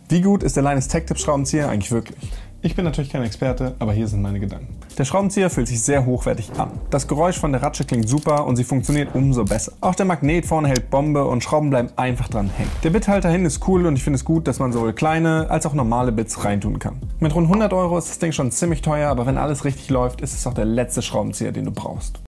Wie gut ist der Linus Tech Tips Schraubenzieher eigentlich wirklich? Ich bin natürlich kein Experte, aber hier sind meine Gedanken. Der Schraubenzieher fühlt sich sehr hochwertig an. Das Geräusch von der Ratsche klingt super und sie funktioniert umso besser. Auch der Magnet vorne hält Bombe und Schrauben bleiben einfach dran hängen. Der Bithalter hinten ist cool und ich finde es gut, dass man sowohl kleine als auch normale Bits reintun kann. Mit rund 100 € ist das Ding schon ziemlich teuer, aber wenn alles richtig läuft, ist es auch der letzte Schraubenzieher, den du brauchst.